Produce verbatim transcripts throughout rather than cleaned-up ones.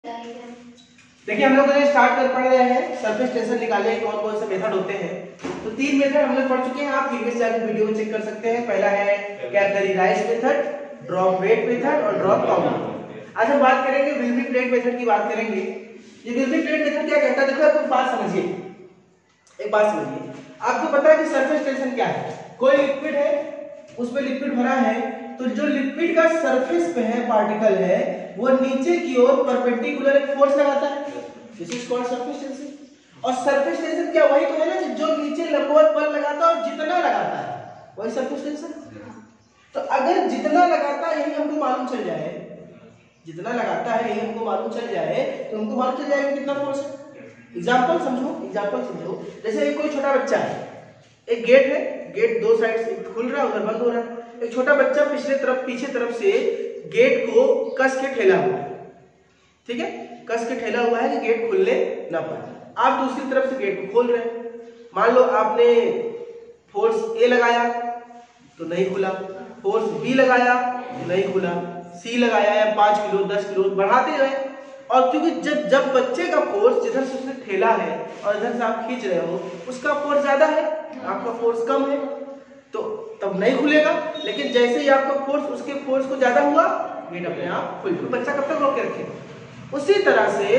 देखिए हम लोग स्टार्ट कर पढ़ रहे हैं सरफेस टेंशन निकालने के कौन कौन से मेथड होते हैं। तो तीन मेथड हम लोग पढ़ चुके हैं, आप प्रीवियस जाकर वीडियो में चेक कर सकते हैं। पहला है capillary method, drop weight method और ड्रॉप काउंट। आज हम बात करेंगे विल्मी प्लेट मेथड की बात करेंगे। ये विल्मी प्लेट मेथड क्या कहता है, देखो आप बात समझिए, एक बात समझिए। आपको पता है कि सरफेस टेंशन क्या है, कोई लिक्विड है उसमें लिक्विड भरा है, तो जो लिक्विड का सरफेस पे है पार्टिकल है वो नीचे की ओर परपेंडिकुलर एक फोर्स लगाता है, this is called surface tension. और सरफेस टेंशन क्या वही तो है ना जो नीचे लंबवत बल लगाता है और जितना लगाता है वही सरफेस टेंशन। तो अगर जितना लगाता है यही हमको मालूम चल जाए, जितना लगाता है यही हमको मालूम चल जाए तो हमको मालूम चल जाएगा कितना फोर्स है। एग्जांपल समझो, एग्जांपल समझो, जैसे एक कोई छोटा बच्चा है, एक गेट है, गेट दो साइड से खुल रहा है उधर बंद हो रहा है। एक छोटा बच्चा पिछले तरफ पीछे तरफ से गेट को कस के ठेला हुआ है, ठीक है, कस के ठेला हुआ है कि गेट खुलने ना पाए। आप दूसरी तरफ से गेट को खोल रहे हैं, मान लो आपने फोर्स ए लगाया तो नहीं खुला, फोर्स बी लगाया तो नहीं खुला, सी लगाया या पांच किलो दस किलो बढ़ाते गए। और क्योंकि जब जब बच्चे का फोर्स जिधर से उसने ठेला है और इधर से आप खींच रहे हो उसका फोर्स ज्यादा है, आपका फोर्स कम है, तो तब नहीं खुलेगा। लेकिन जैसे ही आपका फोर्स उसके फोर्स को ज्यादा हुआ गेट अपने आप खुल गया। बच्चा कब तक रोक के रखेगा। उसी तरह से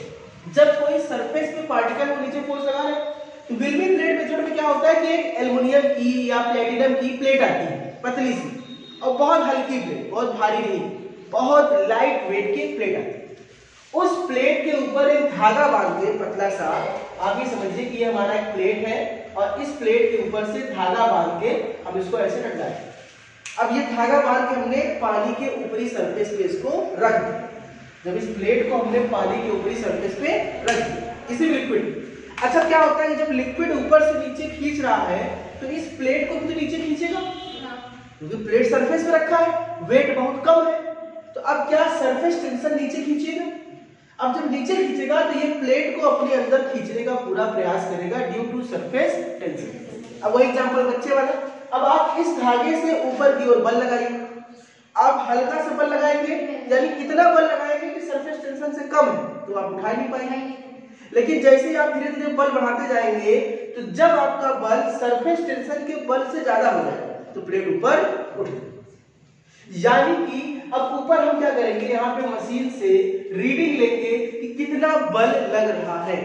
जब कोई सरफेस पे पार्टिकल को नीचे फोर्स लगा रहे तो विल्मी प्लेट मेथड में क्या होता है कि एक एल्युमिनियम की या प्लेटिनम की प्लेट आती है पतली सी और बहुत हल्की प्लेट, बहुत भारी नहीं, बहुत लाइट वेट की प्लेट आती है। उस प्लेट के ऊपर एक धागा बांध के पतला सा, आप ये समझिए कि ये हमारा एक प्लेट है और इस प्लेट के ऊपर से धागा बांध के हम इसको ऐसे रख डालें। अब ये धागा बांध के हमने पानी के ऊपरी सरफेस पे इसको रख दिया। जब इस प्लेट को हमने पानी के ऊपरी सरफेस पे रख दिया, इसी लिक्विड, अच्छा क्या होता है कि जब लिक्विड ऊपर से नीचे खींच रहा है तो इस प्लेट को भी तो नीचे खींचेगा क्योंकि प्लेट सरफेस पे रखा है, वेट बहुत कम है। तो अब क्या सरफेस टेंशन नीचे खींचेगा। अब जब नीचे खींचेगा तो ये प्लेट को अपने अंदर खींचने का पूरा प्रयास करेगा ड्यू टू सरफेस टेंशन। अब वही एग्जांपल बच्चे वाला, अब आप इस धागे से ऊपर की ओर बल लगाइए, आप हल्का सा बल लगाएंगे यानी इतना बल लगाएंगे कि सरफेस टेंशन से कम है तो आप उठा नहीं पाएंगे। लेकिन जैसे ही आप धीरे धीरे बल बढ़ाते जाएंगे तो जब आपका बल सरफेस टेंशन के बल से ज्यादा हो जाएगा तो प्लेट ऊपर उठेगी। यानी कि अब ऊपर हम क्या करेंगे, यहाँ पे मशीन से रीडिंग लेंगे कि कितना बल लग रहा है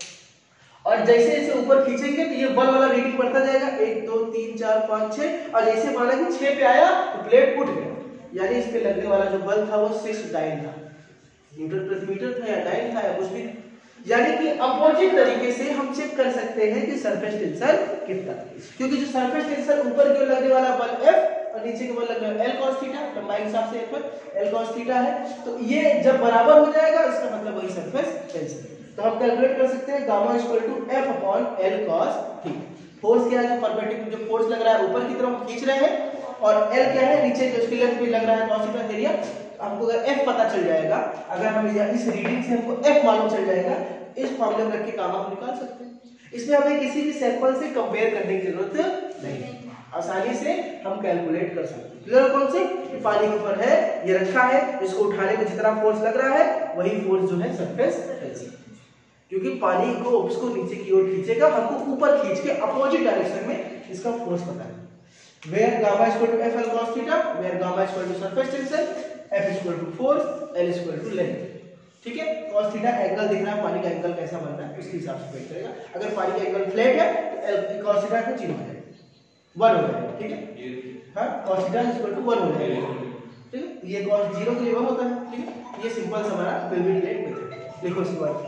और जैसे जैसे ऊपर खींचेंगे तो ये बल वाला रीडिंग बढ़ता जाएगा, एक दो तीन चार पाँच छह, और जैसे माना कि छह पे आया तो प्लेट उठ गया। यानी इस पे लगने वाला जो बल था वो सिक्स डाइन था, न्यूटन प्रति मीटर था या डाइन था या कुछ भी। यानी कि अपोजिट तरीके से हम चेक कर सकते हैं कि सरफेस टेंशन कितना, क्योंकि जो सरफेस टेंशन ऊपर की ओर लगने वाला बल F और नीचे के बल लगने वाला L cos थीटा, लंबाई के हिसाब से F L cos थीटा है, तो ये जब बराबर हो जाएगा इसका मतलब वही सरफेस टेंशन। तो हम कैलकुलेट कर सकते हैं gamma equal to F upon L cos theta. Force क्या है, जो परपेंडिकुलर जो फोर्स लग रहा है ऊपर की तरफ खींच रहे हैं, और L क्या है नीचे जो इसके लेंथ पे लग रहा है cos थीटा एरिया। हमको अगर F पता चल जाएगा, अगर हम इस रीडिंग से हमको F मालूम चल जाएगा, इस फॉर्मूले में रख के गामा हम निकाल सकते हैं। इसमें हमें किसी भी सैंपल से कंपेयर करने की जरूरत नहीं, आसानी से हम कैलकुलेट कर सकते हैं। क्लियर कौन से कि पानी के ऊपर है, ये रखा है, इसको उठाने में जितना फोर्स लग रहा है वही फोर्स जो है सरफेस टेंशन, क्योंकि पानी को उसको नीचे की ओर खींचेगा, हमको ऊपर खींच के अपोजिट डायरेक्शन में इसका फोर्स पता है। where gamma is equal to F L cos theta, where gamma is equal to surface tension, F is equal to force, L is equal to length। ठीक है, cos थीटा एंगल दिख रहा है, पानी का एंगल कैसा बनता है उसके हिसाब से वेट करेगा। अगर पानी का एंगल फ्लैट है तो cos थीटा को जीरो हो जाएगा, वन हो जाएगा। ठीक है, हाँ cos theta is equal to one हो जाएगा। ठीक है, ये cos जीरो के लिए वन होता है। ठीक है, ये सिंपल सा हमारा विल्मी प्लेट मेथड। देखो इसके बाद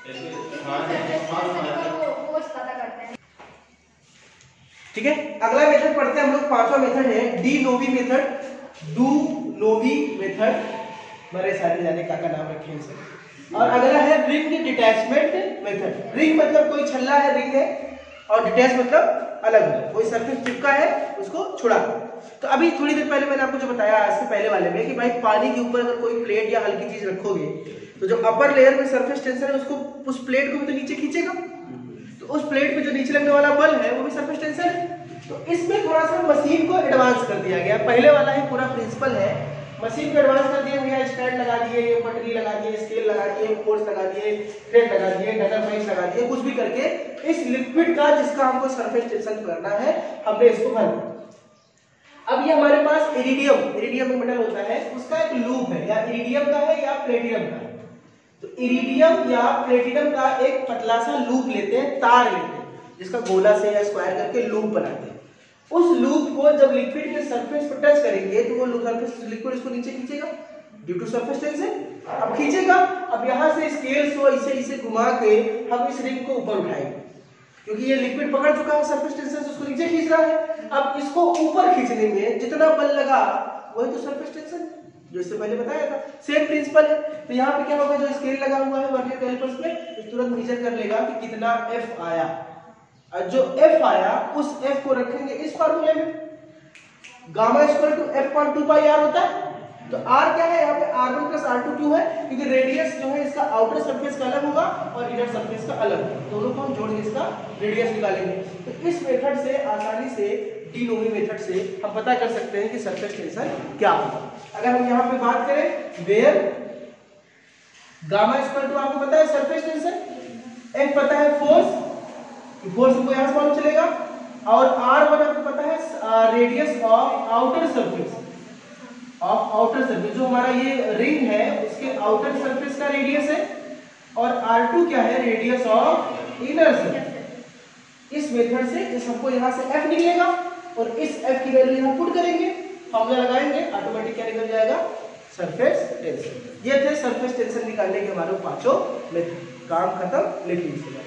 ठीक है, अगला मेथड पढ़ते हैं हम लोग। पांचवा मेथड है de Nouy method, du Nouy method, बड़े सारे जाने का का नाम रखे हैं। और अगला है रिंग डिटैचमेंट मेथड। रिंग मतलब कोई छल्ला है, रिंग है, और डिटैच मतलब अलग है, कोई सरफेस चिपका है उसको छुड़ा। तो अभी थोड़ी देर पहले मैंने आपको जो बताया इससे पहले वाले में कि भाई पानी के ऊपर अगर कोई प्लेट या हल्की चीज रखोगे तो जो अपर लेयर में सरफेस टेंशन है उसको उस प्लेट को भी तो नीचे खींचेगा, तो उस प्लेट पे जो नीचे लगने वाला बल है वो भी सरफेस टेंशन है। तो इसमें थोड़ा सा मशीन को एडवांस कर दिया गया। पहले वाला ही पूरा प्रिंसिपल है मशीन को एडवांस कर दिए भैया, स्टैंड लगा दिए, पटरी लगा दिए, स्केल लगा दिए, फोर्स लगा दिए, थ्रेड लगा दिए, डगर बेंच लगा दिए, कुछ भी करके इस लिक्विड का जिसका हमको सरफेस टेंशन करना है हमने इसको भर दिया। अब ये हमारे पास इरिडियम, इरिडियम में मेटल होता है, उसका एक लूप है, या इरिडियम का है या प्लेटिनम का है। तो इरिडियम या प्लेटिनम का एक पतला सा लूप लेते हैं, तार लेते हैं, जिसका गोला से या स्क्वायर करके लूप बनाते हैं। उस लूप को जब लिक्विड के सरफेस पर टच करेंगे तो वो सरफेस लिक्विड इसको नीचे खींचेगा ड्यू टू सरफेस टेंशन। अब खींचेगा, अब यहाँ से स्केल से इसे इसे घुमा के हम इस रिंग को ऊपर उठाएंगे, क्योंकि ये लिक्विड पकड़ चुका है सरफेस टेंशन से, उसको नीचे खींच रहा है। अब इसको ऊपर खींचने में जितना बल लगा वही तो सरफेस टेंशन है, जो इससे पहले बताया था, सेम प्रिंसिपल है। तो यहाँ पे क्या होगा, जो स्केल लगा हुआ है वर्नियर कैलिपर्स पे, तुरंत मेजर कर लेगा कि कितना एफ आया, और जो एफ आया उस एफ को रखेंगे इस फार्मूले में, gamma equal to F point two pi R होता है। तो आर क्या है, यहाँ पे R one plus R two क्यों है, क्योंकि रेडियस जो है इसका आउटर सरफेस का अलग होगा और इनर सरफेस का अलग, दोनों को हम जोड़ के इसका रेडियस निकालेंगे। तो इस मेथड से आसानी से डी नोवी मेथड से हम पता कर सकते हैं कि सरफेस टेंशन क्या होगा। अगर हम यहाँ पे बात करें वेयर गामा इक्वल टू आपको पता है सरफेस टेंशन, एफ पता है फोर्स, फोर्स हमको यहाँ से मालूम चलेगा, और आर वन आपको पता है radius of outer surface, of outer surface, जो हमारा ये रिंग है उसके आउटर सरफेस का रेडियस है, और आर टू क्या है, रेडियस ऑफ इनर सरफेस। इस मेथड से इस हमको यहाँ से एफ निकलेगा और इस एफ की वैल्यू यहाँ पुट करेंगे, फॉर्मूला लगाएंगे, ऑटोमेटिक क्या निकल जाएगा, सरफेस टेंशन। ये थे सरफेस टेंशन निकालने के हमारे पांचों मेथड, काम खत्म। लेकिन